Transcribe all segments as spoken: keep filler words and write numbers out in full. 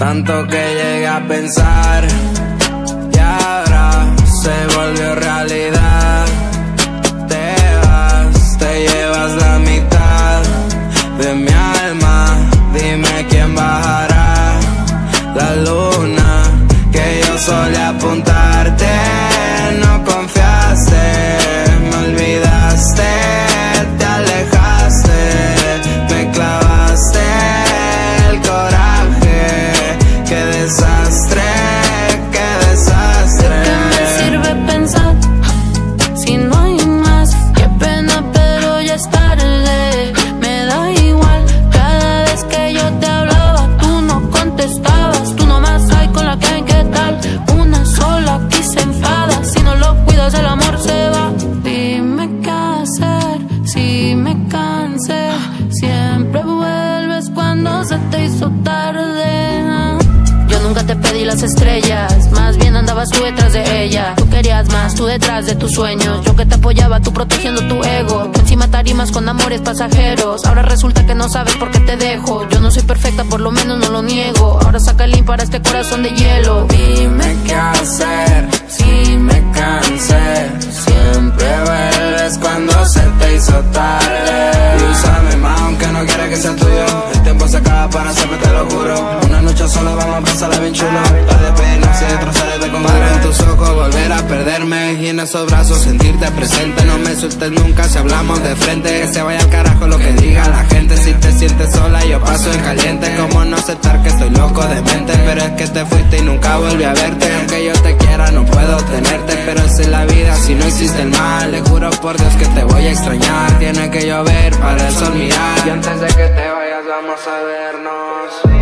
tanto que llegué a pensar, y ahora se volvió realidad. Te vas, te llevas la mitad de mi alma. Dime quién bajará la luna que yo solía apuntarte. No confiaste, me olvidaste, te alejaste, me clavaste el coraje. Qué desastre, qué desastre. ¿De qué me sirve pensar si no hay más? Qué pena, pero ya es tarde. Me da igual, cada vez que yo te hablaba tú no contestabas. Tú nomás hay con la que qué tal. Una sola aquí se enfada. Si no lo cuidas el amor se va. Dime qué hacer si me cansé. Siempre vuelves cuando se te hizo tarde. Yo nunca te pedí las estrellas, más bien andabas tú detrás de ella. Tú querías más, tú detrás de tus sueños. Yo que te apoyaba, tú protegiendo tu ego. Tú encima tarimas con amores pasajeros. Ahora resulta que no sabes por qué te dejo. Yo no soy perfecta, por lo menos no lo niego. Ahora saca el para este corazón de hielo. Dime qué hacer si me cansé. Siempre vuelves cuando se te hizo tarde. Y úsame más aunque no quiera que sea tuyo. El tiempo se acaba para siempre, te lo juro. Una noche sola vamos a pasarla bien chulo. La despedirnos y destrozar de comer en tus ojos. Volver a perderme y en esos brazos sentirte presente. No me sueltes nunca si hablamos de frente. Que se vaya al carajo lo que diga la gente. Si te sientes sola yo paso en caliente. Como no aceptar que estoy loco de mente. Pero es que te fuiste y nunca volví a verte. Aunque yo te quiera no puedo tenerte. Pero esa es la vida si no existe el mal. Le juro por Dios que te voy a extrañar. Tiene que llover para el sol mirar. Y antes de que te vayas vamos a vernos.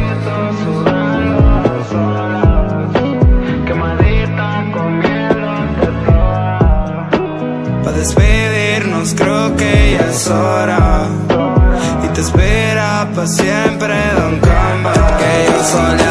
Pa' despedirnos creo que ya es hora. Y te espera pa' siempre, don't come back. Que yo solía